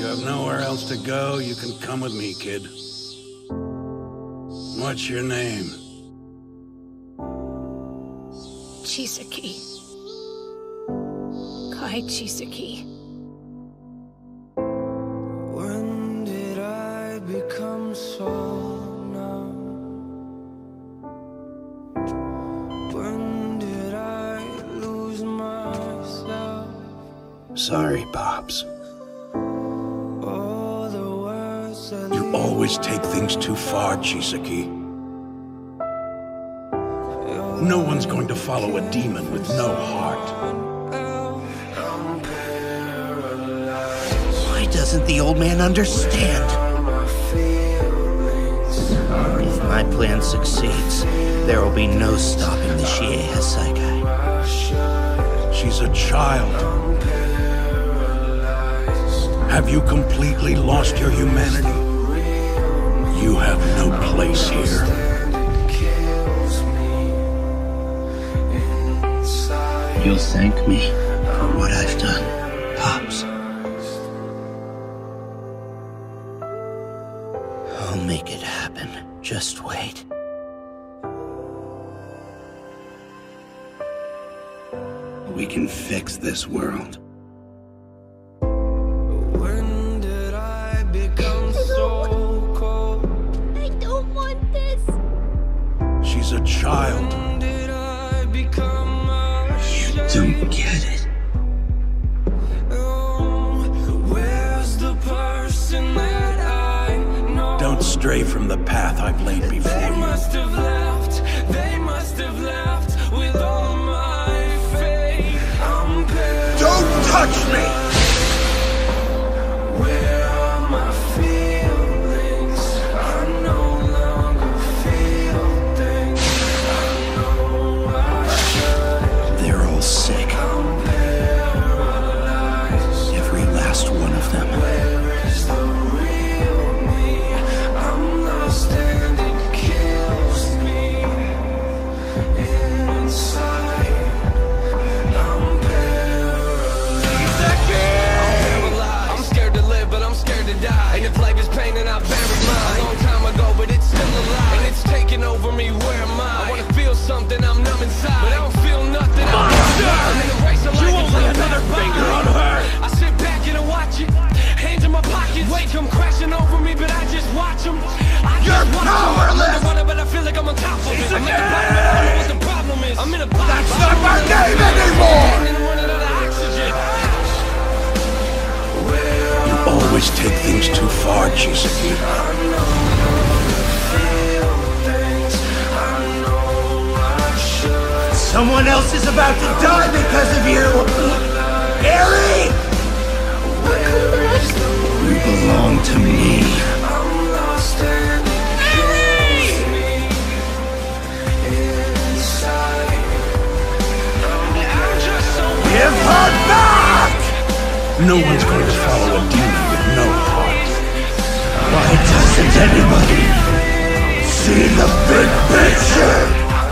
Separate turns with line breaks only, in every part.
have nowhere else to go, you can come with me, kid. What's your name?
Chisaki. Kai Chisaki.
When did I become so numb? When did I lose myself?
Sorry, Pops.
All the words that
You always take things too far, Chisaki. No one's going to follow a demon with no heart.
Why doesn't the old man understand? If my plan succeeds, there will be no stopping the Shie Hassaikai.
She's a child. Have you completely lost your humanity? You have no place here.
You'll thank me for what I've done, Pops. I'll make it happen. Just wait.
We can fix this world.
When did I become so cold?
I don't want this.
She's a child.
When did I become
Don't get it.
Where's the person that I know?
Don't stray from the path I've laid before
They
you.
must have left with all my faith. I'm
Don't touch me!
Where are my feelings? I no longer feel things. I know I should.
They're all sick.
I'm paralyzed.
Every last one of them.
Where is the real me? I'm lost and it kills me inside. I'm paralyzed. I'm scared to live, but I'm scared to die. And if life is pain, then I buried mine a long time ago, but it's still alive. And it's taking over me. Where am I? I wanna feel something. I'm numb inside, but I don't feel nothing. I'm in a race of life. Only another finger on her. I sit back and I watch it. Hands in my pockets. Wait, come crashing over me, but I just watch them.
You're powerless!
But I feel like I'm on top of it. I'm in the bottom, but I don't know what the problem is. I'm in a box.
That's not my name anymore!
And running out of oxygen.
You always take things too far, Chisaki.
Someone else is about to die because of you! Eri! You belong to me.
Give her back! No one's going to follow a demon with no heart.
Why doesn't anybody
See the big picture!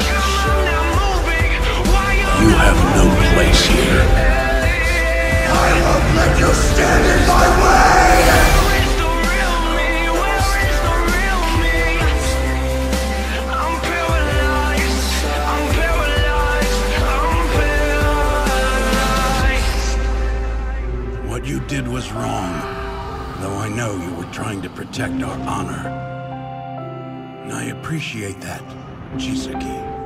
You have no place here. I won't let you stand in my way! What you did was wrong, though I know you were trying to protect our honor. And I appreciate that, Chisaki.